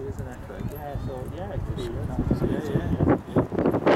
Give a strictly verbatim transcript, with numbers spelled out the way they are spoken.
isn't it? But yeah, so yeah, experience. Yeah, yeah, yeah.